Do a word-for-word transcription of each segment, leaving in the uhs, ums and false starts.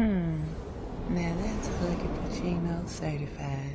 Hmm. Now that's Lucky Pacino certified.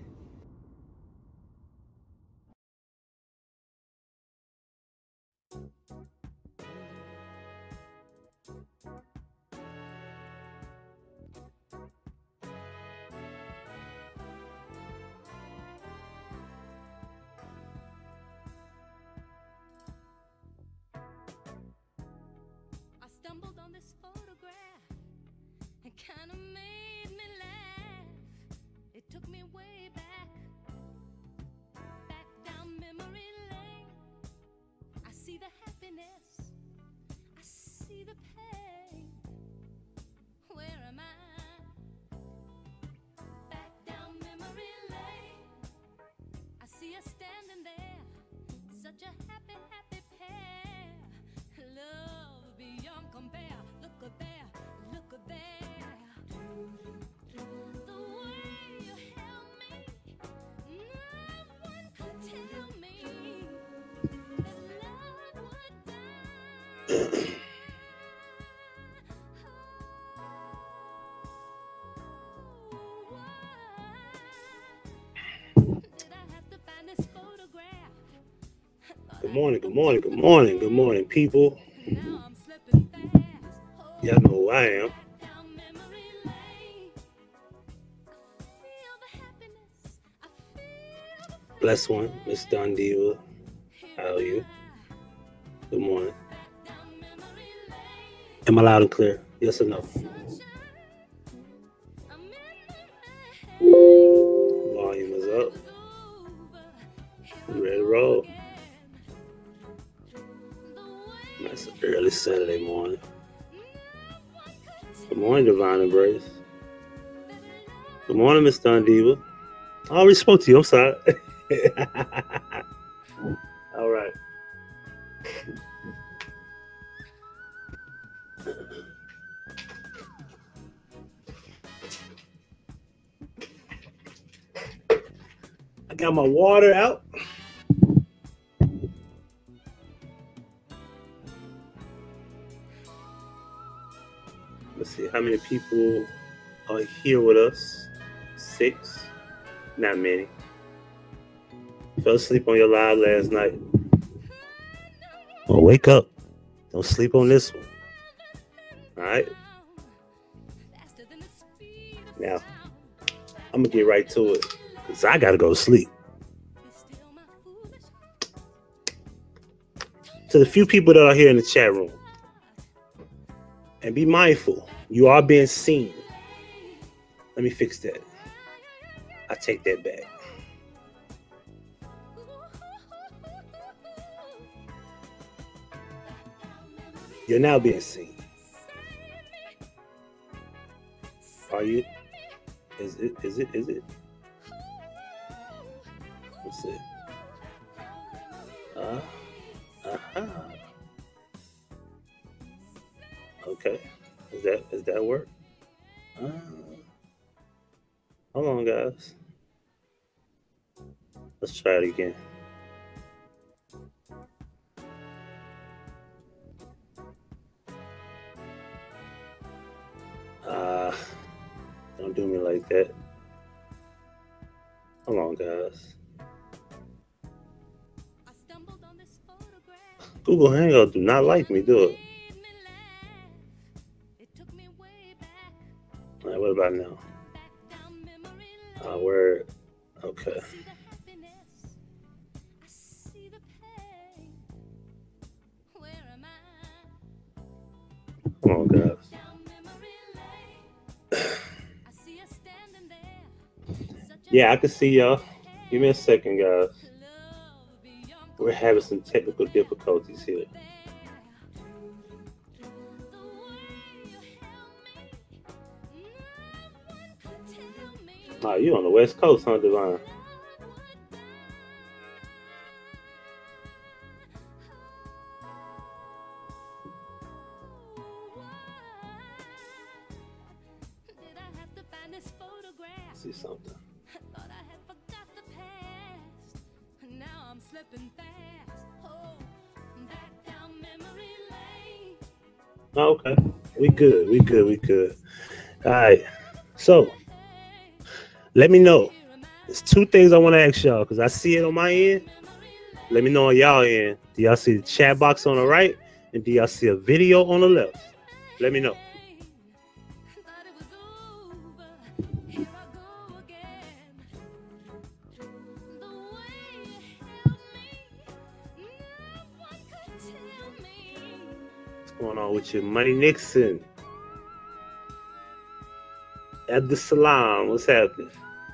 I stumbled on this photograph. It kind of made me laugh. It took me way back, back down memory lane. I see the happiness, I see the pain. Where am I? Back down memory lane. I see us standing there, such a happy, happy pair. Love beyond compare. Look at there, look at there. The way you held me, no one could tell me that love would die. Oh, why did I have to find this photograph? Good morning, good morning, good morning, good morning, people. Now I'm slipping fast. Oh, Y'all know who I am. down memory lane. I feel the happiness. I feel the Bless one, Miss Don Diva. How are you? Good morning. down memory lane. Am I loud and clear? Yes or no? Sunshine. I'm in the rain. Volume is up. It's over. Here We ready to roll. again. The way That's an early Saturday morning. no one could Good morning, Divine Embrace. Good morning, Miss Don Diva. I already spoke to you. I'm sorry. All right. I got my water out. Let's see how many people are here with us. Six. Not many. Fell asleep on your live last night. Well, wake up. Don't sleep on this one. All right. faster than the speed of Now, sound. I'm going to get right to it because I got to go to sleep. Be still, my foolish To the few people that are here in the chat room, and be mindful, you are being seen. Let me fix that. I take that back. You're now being seen. Are you? Is it? Is it? Is it? Let's see. Uh, uh-huh. Okay. Is that is that work? Uh, hold on, guys. Let's try it again. Uh, don't do me like that. Hold on, guys. I stumbled on this photograph. Google Hangout do not like me, do it? Made me laugh. It took me way back, All right, what about now? back down memory Uh, lane. word. Okay. I see the happiness. I see the pain. Where am I? Come on, guys. Down memory lane. I see us standing there. Such a Yeah, I can see y'all. Give me a second, guys. love beyond We're having some technical difficulties here. Oh, you on the West Coast, huh, Divine? See something. Thought I had forgot the past. Now I'm slipping fast. Oh, back down memory lane. Oh, okay. We good. We good. We good. All right. So let me know. There's two things I want to ask y'all because I see it on my end. Let me know on y'all end. Do y'all see the chat box on the right? And do y'all see a video on the left? Let me know. What's going on with you? Money Nixon. Abdul Salam. What's happening?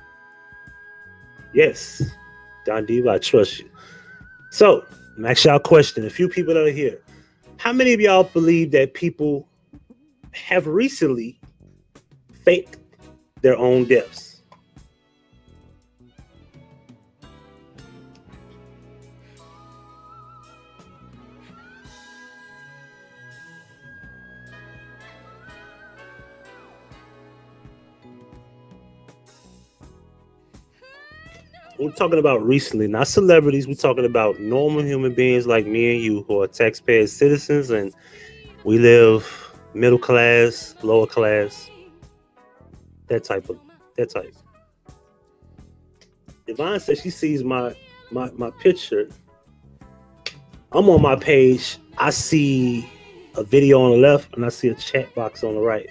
Yes. Don Diva, I trust you. So, I'm ask y'all a question. A few people that are here. How many of y'all believe that people have recently faked their own deaths? We're talking about recently, not celebrities. We're talking about normal human beings like me and you who are taxpayer citizens, and we live middle class, lower class, that type of that type. Yvonne says she sees my my my picture. I'm on my page. I see a video on the left and I see a chat box on the right.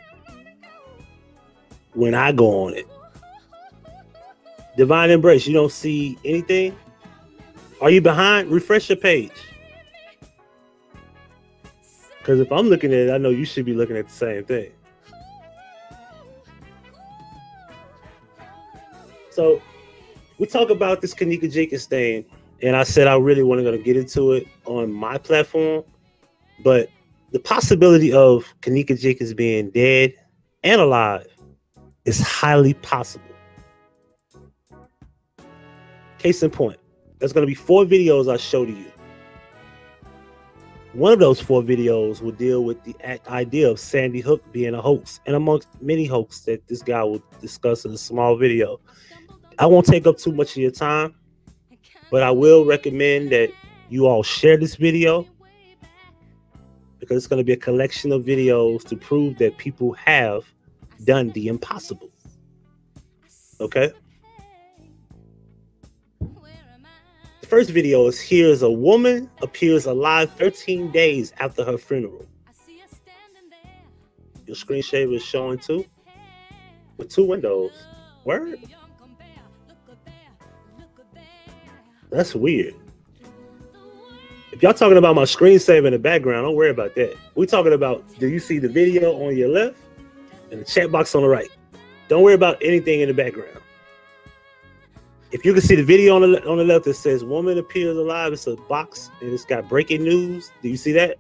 When I go on it. Divine Embrace, you don't see anything? Are you behind? Refresh your page. Because if I'm looking at it, I know you should be looking at the same thing. So we talk about this Kenneka Jenkins thing, and I said I really wasn't going to get into it on my platform, but the possibility of Kenneka Jenkins being dead and alive is highly possible. Case in point, there's going to be four videos I show to you. One of those four videos will deal with the idea of Sandy Hook being a hoax, and amongst many hoaxes that this guy will discuss in a small video. I won't take up too much of your time, but I will recommend that you all share this video because it's going to be a collection of videos to prove that people have done the impossible. Okay? The first video is here is a woman appears alive thirteen days after her funeral. Your screen saver is showing too, with two windows. Word? That's weird. If y'all talking about my screensaver in the background, don't worry about that. We're talking about, do you see the video on your left and the chat box on the right? Don't worry about anything in the background. If you can see the video on the, on the left that says woman appears alive, it's a box and it's got breaking news. Do you see that?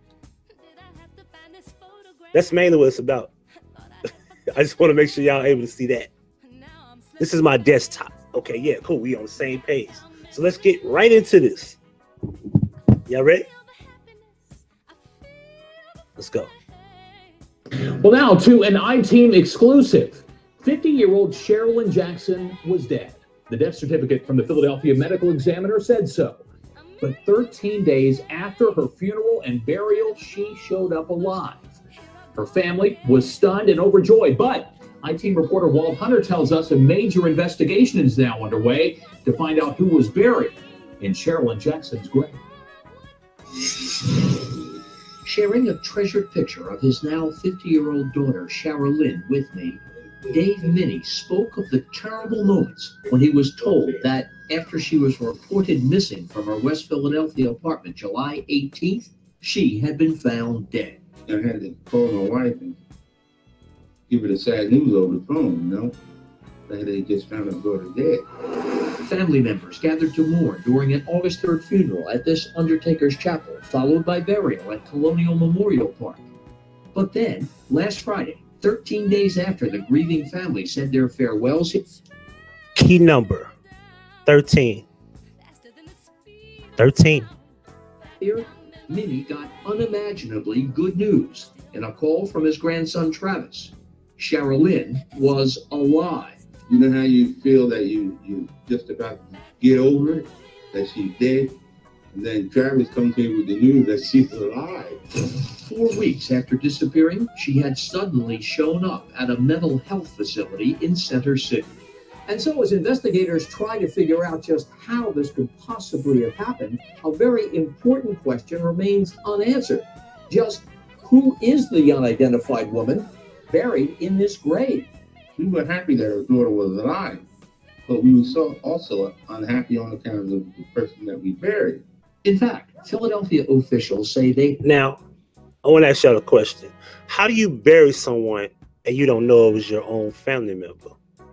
That's mainly what it's about. I just want to make sure y'all are able to see that. This is my desktop. Okay, yeah, cool. We on the same page. So let's get right into this. Y'all ready? Let's go. Well, now to an I-Team exclusive. fifty-year-old Sherilyn Jackson was dead. The death certificate from the Philadelphia Medical Examiner said so. But thirteen days after her funeral and burial, she showed up alive. Her family was stunned and overjoyed, but I-Team reporter Walt Hunter tells us a major investigation is now underway to find out who was buried in Sherilyn Jackson's grave. Sharing a treasured picture of his now fifty-year-old daughter, Sherilyn, with me, Dave Minnie spoke of the terrible moments when he was told that after she was reported missing from her West Philadelphia apartment July eighteenth, she had been found dead. I had to call my wife and give her the sad news over the phone, you know, that they just found her daughter dead. Family members gathered to mourn during an August third funeral at this Undertaker's Chapel, followed by burial at Colonial Memorial Park. But then, last Friday, thirteen days after the grieving family said their farewells, Key number thirteen. thirteen. Here, Minnie got unimaginably good news in a call from his grandson Travis. Sherilyn was alive. You know how you feel that you you just about to get over it, that she's dead, And then Travis comes in with the news that she's alive. Four weeks after disappearing, she had suddenly shown up at a mental health facility in Center City. And so as investigators try to figure out just how this could possibly have happened, a very important question remains unanswered. Just who is the unidentified woman buried in this grave? We were happy that her daughter was alive, but we were so also unhappy on account of the person that we buried. In fact, Philadelphia officials say they... Now, I want to ask y'all a question. How do you bury someone and you don't know it was your own family member?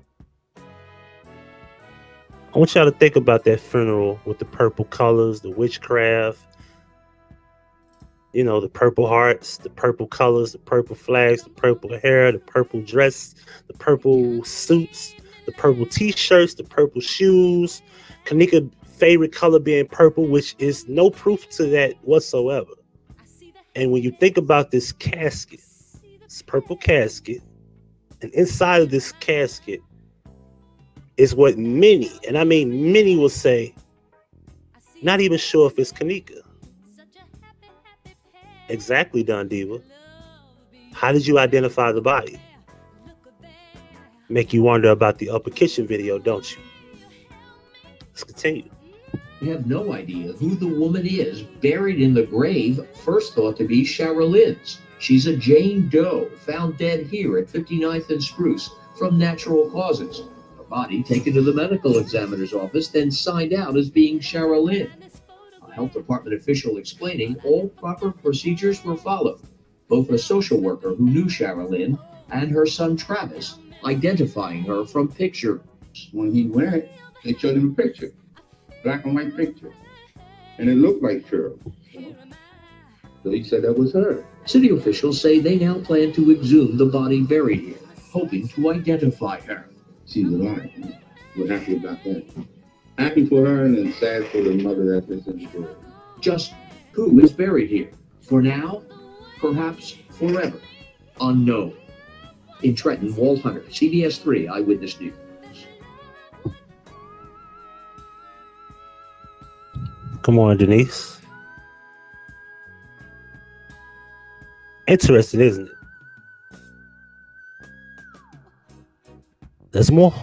I want y'all to think about that funeral with the purple colors, the witchcraft, you know, the purple hearts, the purple colors, the purple flags, the purple hair, the purple dress, the purple suits, the purple t-shirts, the purple shoes. Kanika favorite color being purple, which is no proof to that whatsoever. And when you think about this casket, this purple casket, and inside of this casket is what many, and I mean many, will say, not even sure if it's Kanika. Exactly, Don Diva. How did you identify the body? Make you wonder about the Upper Kitchen video, don't you? Let's continue. We have no idea who the woman is buried in the grave first thought to be Sherilyn's. She's a Jane Doe found dead here at fifty-ninth and Spruce from natural causes. Her body taken to the medical examiner's office, then signed out as being Sherilyn. A health department official explaining all proper procedures were followed. Both a social worker who knew Sherilyn and her son Travis identifying her from picture. When he went, they showed him a picture. Black and white picture. And it looked like Cheryl. So he said that was her. City officials say they now plan to exhume the body buried here, hoping to identify her. She's alive. We're happy about that. Happy for her and then sad for the mother that's in the story. Just who is buried here? For now, perhaps forever, unknown. In Trenton, Walt Hunter, C B S three Eyewitness News. Come on, Denise. Interesting, isn't it? There's more.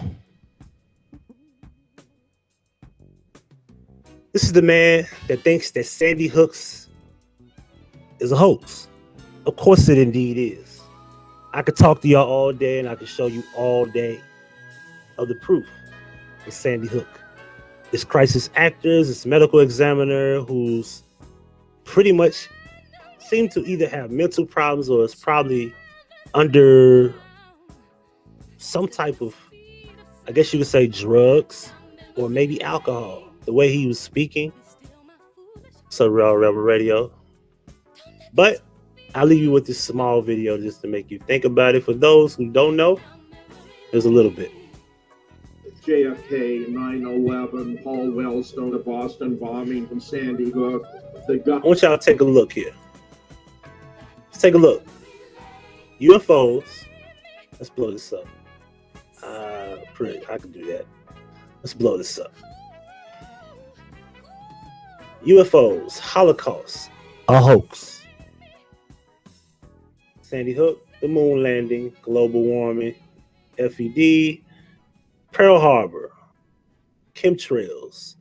This is the man that thinks that Sandy Hooks is a hoax. Of course it indeed is. I could talk to y'all all day and I could show you all day of the proof of Sandy Hook. It's crisis actors, it's medical examiner who's pretty much seem to either have mental problems or is probably under some type of, I guess you could say, drugs or maybe alcohol. The way he was speaking. So Real Rebel Radio. But I'll leave you with this small video just to make you think about it. For those who don't know, there's a little bit. J F K, nine eleven, Paul Wellstone, the Boston bombing from Sandy Hook. The gun- I want y'all to take a look here. Let's take a look. U F Os. Let's blow this up. Uh, pretty, I can do that. Let's blow this up. U F Os, Holocaust, a hoax. Sandy Hook, the moon landing, global warming, F E D, Pearl Harbor, chemtrails,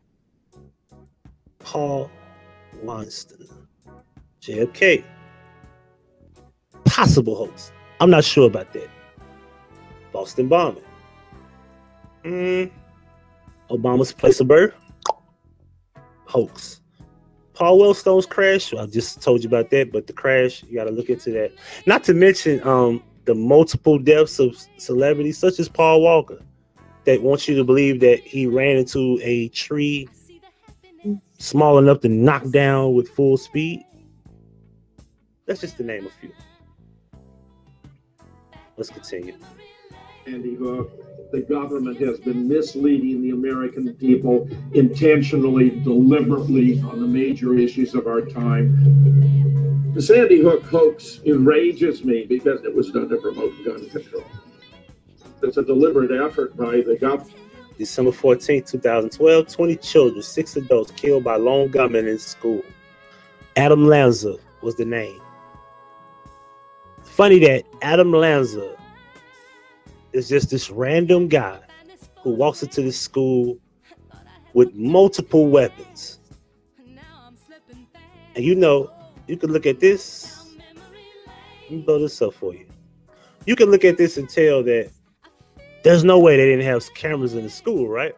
Paul Weinstein, J F K, possible hoax. I'm not sure about that. Boston bombing, mm. Obama's place of birth, hoax. Paul Wellstone's crash, I just told you about that, but the crash, you got to look into that. Not to mention um, the multiple deaths of celebrities such as Paul Walker that want you to believe that he ran into a tree small enough to knock down with full speed. That's just to name a few. Let's continue. Sandy Hook. The government has been misleading the American people intentionally, deliberately on the major issues of our time. The Sandy Hook hoax enrages me because it was done to promote gun control. It's a deliberate effort by the government December fourteenth, two thousand twelve, twenty children, six adults killed by lone gunmen in school. Adam Lanza was the name. Funny that Adam Lanza is just this random guy who walks into the school with multiple weapons. And you know, you can look at this. Let me blow this up for you. You can look at this and tell that there's no way they didn't have cameras in the school, right?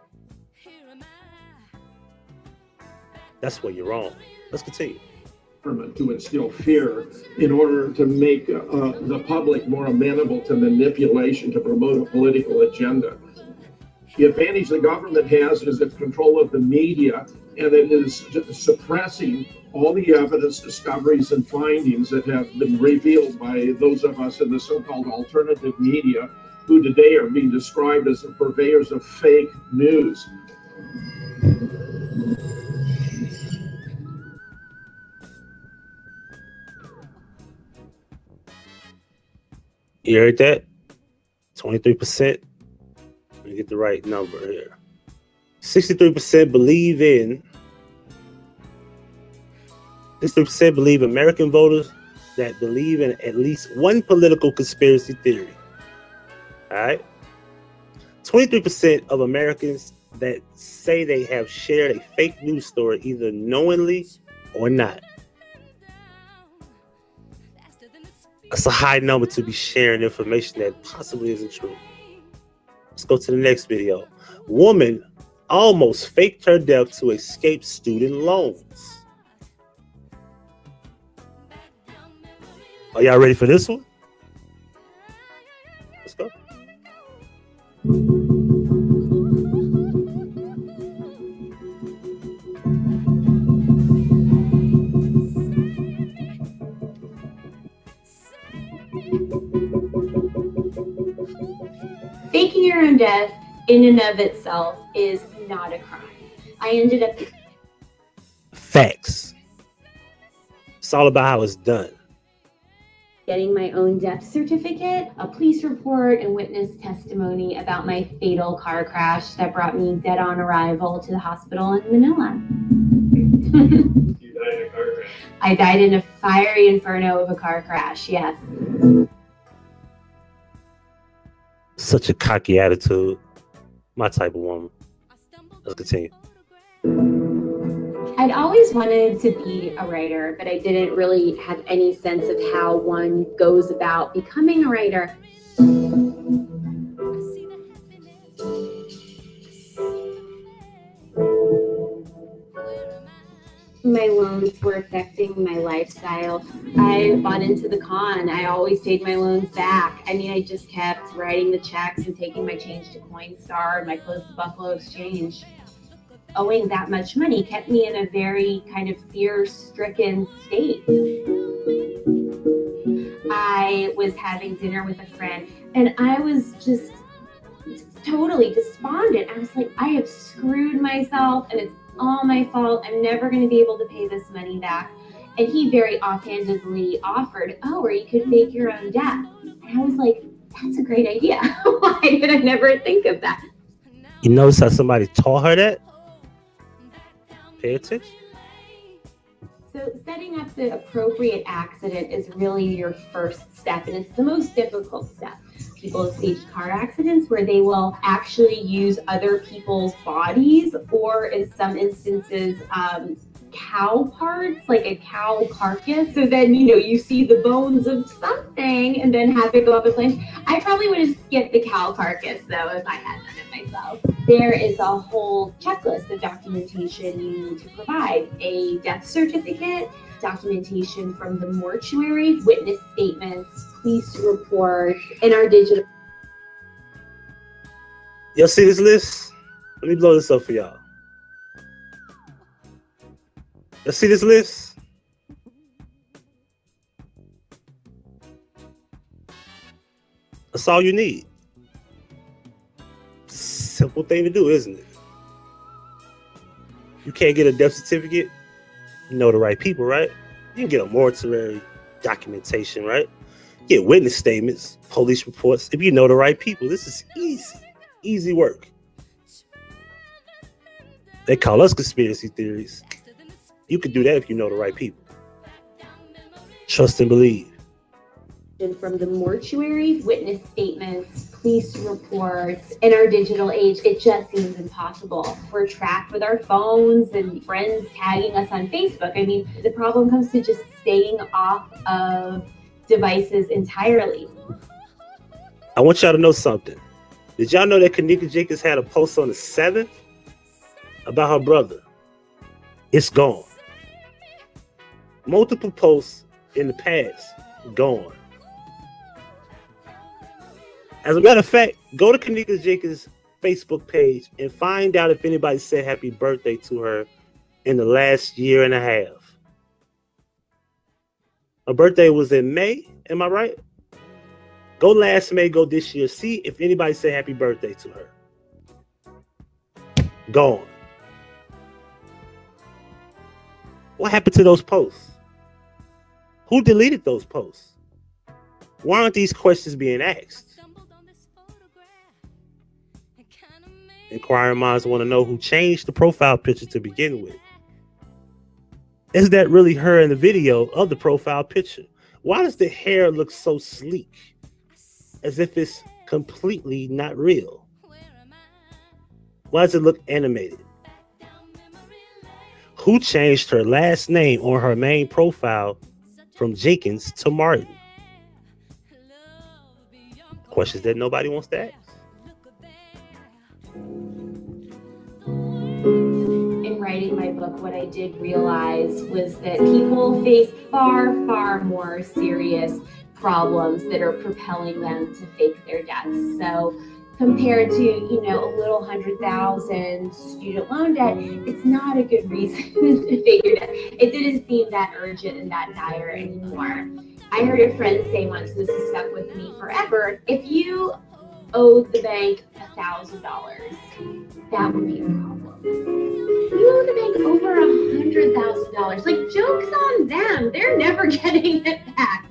That's where you're wrong. Let's continue. To instill fear in order to make uh, the public more amenable to manipulation to promote a political agenda. The advantage the government has is its control of the media, and it is suppressing all the evidence, discoveries, and findings that have been revealed by those of us in the so-called alternative media, who today are being described as the purveyors of fake news. You heard that? twenty-three percent. Let me get the right number here. sixty-three percent believe in. sixty-three percent believe American voters that believe in at least one political conspiracy theory. All right. twenty-three percent of Americans that say they have shared a fake news story either knowingly or not. That's a high number to be sharing information that possibly isn't true. Let's go to the next video. Woman almost faked her death to escape student loans. Are y'all ready for this one? Let's go. Faking your own death in and of itself is not a crime. I ended up... Facts. It's all about how it's done. Getting my own death certificate, a police report, and witness testimony about my fatal car crash that brought me dead on arrival to the hospital in Manila. You died in a car crash. I died in a fiery inferno of a car crash, yes. Such a cocky attitude. My type of woman. Let's continue. I'd always wanted to be a writer, but I didn't really have any sense of how one goes about becoming a writer. My loans were affecting my lifestyle. I bought into the con. I always paid my loans back. I mean, I just kept writing the checks and taking my change to Coinstar and my clothes to Buffalo Exchange. Owing that much money kept me in a very kind of fear-stricken state. I was having dinner with a friend and I was just totally despondent. I was like, I have screwed myself and it's all my fault. I'm never going to be able to pay this money back. And he very offhandedly offered, oh, or you could fake your own death. And I was like, that's a great idea. Why did I never think of that? You notice how somebody taught her that? Pay attention. So setting up the appropriate accident is really your first step, and it's the most difficult step. People have staged car accidents where they will actually use other people's bodies, or in some instances, um, cow parts, like a cow carcass. So then, you know, you see the bones of something and then have it go up in flames. I probably would have skipped the cow carcass, though, if I had done it myself. There is a whole checklist of documentation you need to provide. A death certificate, documentation from the mortuary, witness statements, police reports, and our digital. Y'all see this list? Let me blow this up for y'all. Y'all see this list? That's all you need. Simple thing to do, isn't it? You can't get a death certificate. You know the right people, right? You can get a mortuary documentation, right? Get witness statements, police reports, if you know the right people. This is easy, easy work. They call us conspiracy theories. You can do that if you know the right people. Trust and believe. From the mortuary, witness statements, police reports, in our digital age, it just seems impossible. We're tracked with our phones and friends tagging us on Facebook. I mean, the problem comes to just staying off of devices entirely. I want y'all to know something. Did y'all know that Kenneka Jenkins had a post on the seventh about her brother? It's gone. Multiple posts in the past, gone. As a matter of fact, go to Kenneka Jenkins' Facebook page and find out if anybody said happy birthday to her in the last year and a half. Her birthday was in May, am I right? Go last May, go this year. See if anybody said happy birthday to her. Gone. What happened to those posts? Who deleted those posts? Why aren't these questions being asked? Inquiring minds want to know who changed the profile picture to begin with. Is that really her in the video of the profile picture? Why does the hair look so sleek? As if it's completely not real. Why does it look animated? Who changed her last name on her main profile from Jenkins to Martin? Questions that nobody wants to ask. In writing my book, what I did realize was that people face far, far more serious problems that are propelling them to fake their deaths. So compared to, you know, a little hundred thousand student loan debt, it's not a good reason to fake your death. It didn't seem that urgent and that dire anymore. I heard a friend say once, this has stuck with me forever, if you owed the bank a thousand dollars, that would be a problem. You owe the bank over a hundred thousand dollars. Like, joke's on them. They're never getting it back.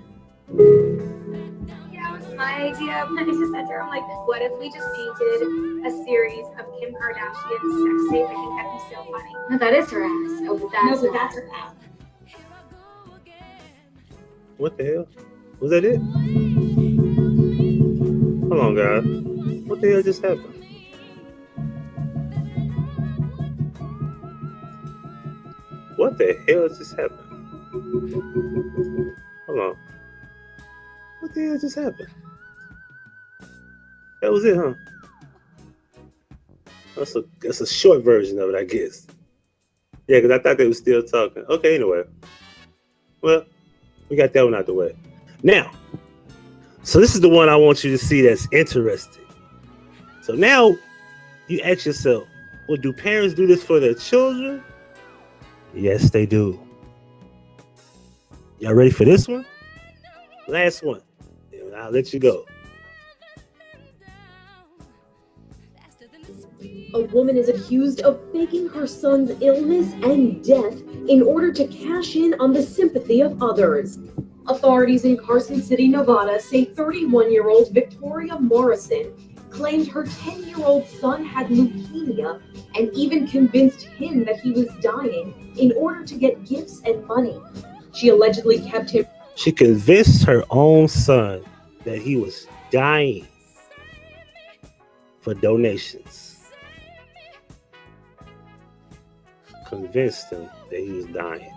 Yeah, it was my idea. I just said to her, I'm like, what if we just painted a series of Kim Kardashian's sex tape? I think that'd be so funny. No, that is her ass. Oh, but that's, no, but that's her ass. What the hell? Was that it? Hold on, guys. What the hell just happened? What the hell just happened? Hold on. What the hell just happened? That was it, huh? That's a that's a short version of it, I guess. Yeah, because I thought they were still talking. Okay, anyway. Well, we got that one out the way. Now, so this is the one I want you to see that's interesting. So now you ask yourself, well, do parents do this for their children? Yes, they do. Y'all ready for this one? Last one. And I'll let you go. A woman is accused of faking her son's illness and death in order to cash in on the sympathy of others. Authorities in Carson City, Nevada say thirty-one-year-old Victoria Morrison claimed her ten-year-old son had leukemia and even convinced him that he was dying in order to get gifts and money. She allegedly kept him. She convinced her own son that he was dying for donations. Convinced him that he was dying.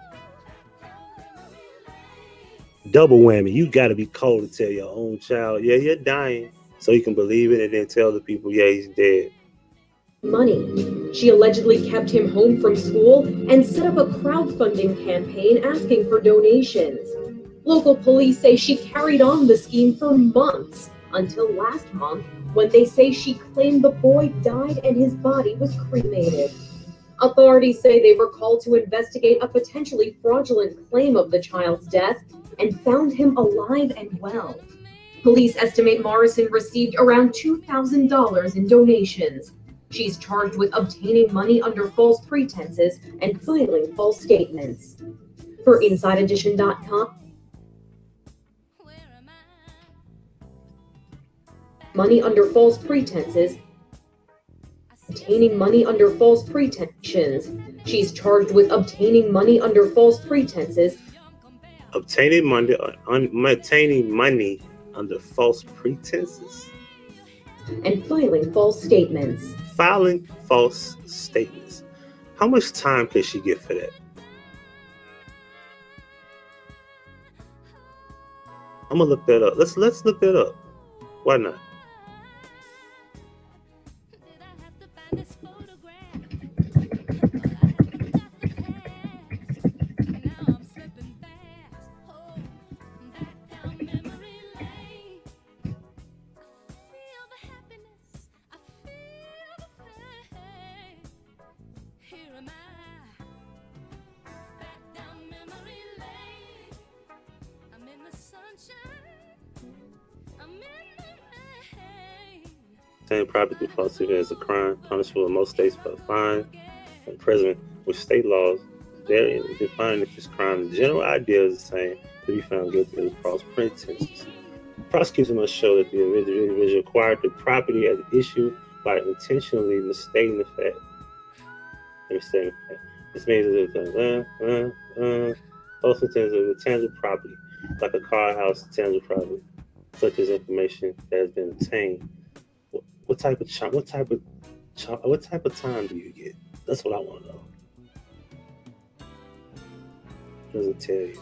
Double whammy. You got to be cold to tell your own child, yeah, you're dying, so you can believe it and then tell the people, yeah, he's dead. Money. She allegedly kept him home from school and set up a crowdfunding campaign asking for donations. Local police say she carried on the scheme for months until last month when they say she claimed the boy died and his body was cremated. Authorities say they were called to investigate a potentially fraudulent claim of the child's death and found him alive and well. Police estimate Morrison received around two thousand dollars in donations. She's charged with obtaining money under false pretenses and filing false statements. For Inside Edition dot com, money under false pretenses, obtaining money under false pretensions. She's charged with obtaining money under false pretenses. Obtaining money, un, obtaining money under false pretenses. And filing false statements. Filing false statements. How much time can she get for that? I'm gonna look that up. Let's let's look that up. Why not? Obtaining property through falsity is a crime, punishable in most states by fine and imprisonment, with state laws therein define that this crime. The general idea is the same to be found guilty of false pretenses. Prosecutors must show that the individual acquired the property as issue by intentionally mistaking the fact. Mistaking the fact. This means that uh, uh, uh, false pretenses of a tangible property, like a car, house, tangible property, such as information that has been obtained. What, what type of ch- what type of ch- what type of time do you get? That's what I want to know. Doesn't tell you.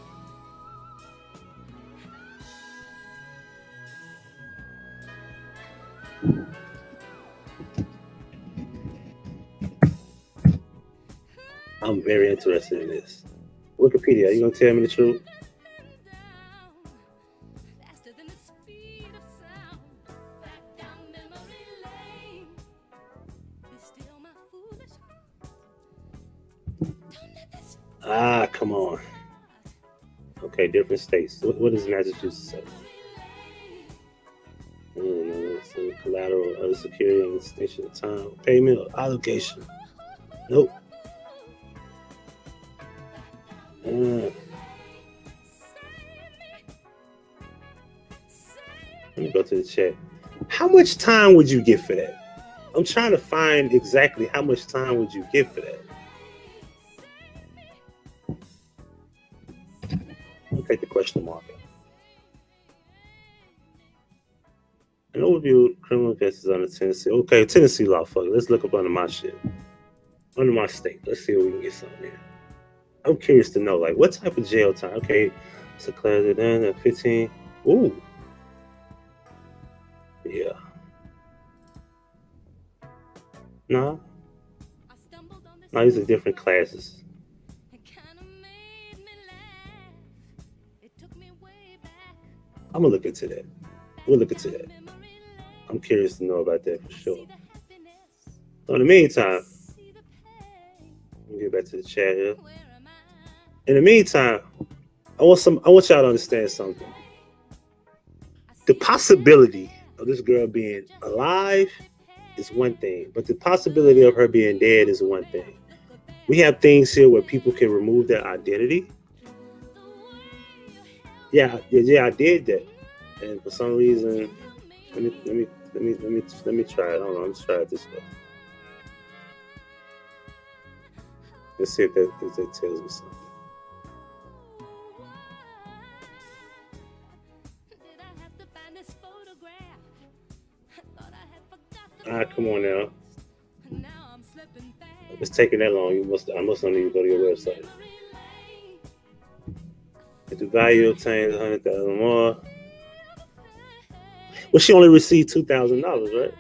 I'm very interested in this. Wikipedia, are you gonna tell me the truth? Ah, come on. Okay, different states. What, what does Massachusetts say? Mm, so collateral, other security, and extension of time, payment, or obligation. Nope. Uh, let me go to the chat. How much time would you get for that? I'm trying to find exactly how much time would you get for that. I'll take the question mark. An overview of criminal offenses under Tennessee. Okay, Tennessee law. Fuck it. Let's look up under my shit. Under my state. Let's see if we can get something there. I'm curious to know, like, what type of jail time? Okay, so class it done at fifteen. Ooh. Yeah. No. No, these are different classes. I'm gonna look into that. We'll look into that. I'm curious to know about that for sure. So in the meantime, let me get back to the chat here. In the meantime, I want some. I want y'all to understand something. The possibility of this girl being alive is one thing, but the possibility of her being dead is one thing. We have things here where people can remove their identity. Yeah, yeah, yeah, I did that, and for some reason, let me, let me, let me, let me, let me try it. Hold on, let's try it this way. Let's see if that, if that tells me something. Ah, come on now. If it's taking that long, you must. I must not need to go to your website. If the value obtains one hundred thousand more, well, she only received two thousand dollars, right?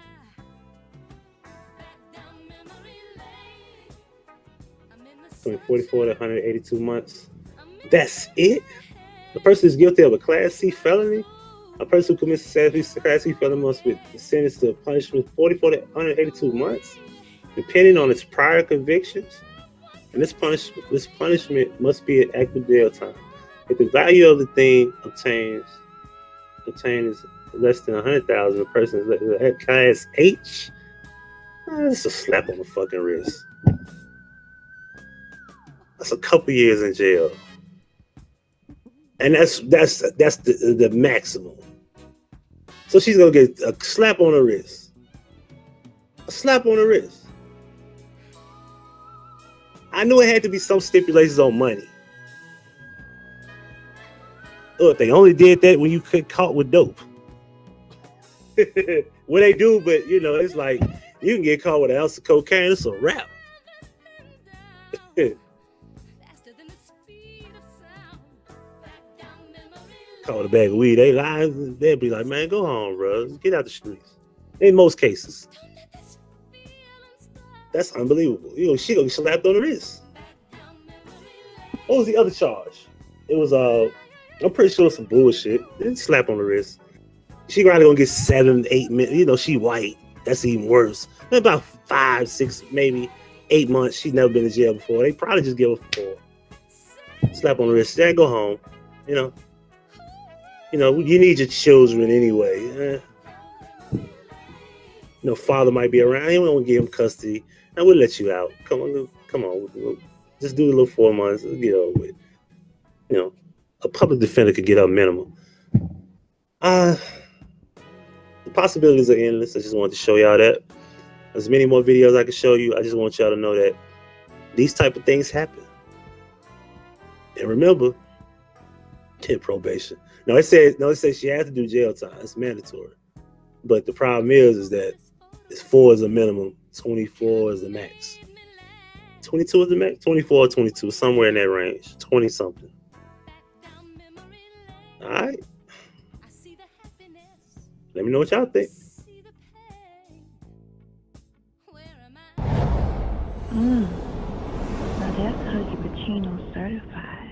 From forty-four to one hundred eighty-two months. That's it. The person is guilty of a Class C felony. A person who commits a Class C felony must be sentenced to a punishment forty-four to one hundred eighty-two months, depending on its prior convictions. And this punishment, this punishment must be an active jail time. If the value of the thing obtains obtained is less than one hundred thousand dollars, the person is at Class H. Oh, that's a slap on the fucking wrist. That's a couple years in jail, and that's that's that's the the maximum. So she's gonna get a slap on the wrist, a slap on the wrist. I knew it had to be some stipulations on money. Look, they only did that when you get caught with dope. Well, they do, but you know, it's like you can get caught with an ounce of cocaine. It's a wrap. Caught a bag of weed, they lie. They'd be like, man, go home, bro. Get out the streets. In most cases. That's unbelievable. You know, she gonna get slapped on the wrist. What was the other charge? It was uh I'm pretty sure some bullshit. They slap on the wrist. She probably gonna get seven, eight minutes. You know, she white. That's even worse. About five, six, maybe eight months. She's never been in jail before. They probably just give her four. Slap on the wrist. Yeah, go home. You know. You know, you need your children anyway. Eh. You know, father might be around. He won't give him custody. And we'll let you out. Come on, come on. We'll just do a little four months. Let's get over with. You know, a public defender could get up minimum. Uh, the possibilities are endless. I just wanted to show y'all that. There's many more videos I can show you. I just want y'all to know that these type of things happen. And remember, hit probation. No, it says no. It says she has to do jail time. It's mandatory. But the problem is, is that it's four is a minimum. twenty-four is the max. twenty-two is the max. twenty-four or twenty-two, somewhere in that range. twenty something. All right. Let me know what y'all think. Mm. Now that's Huggy Pacino certified.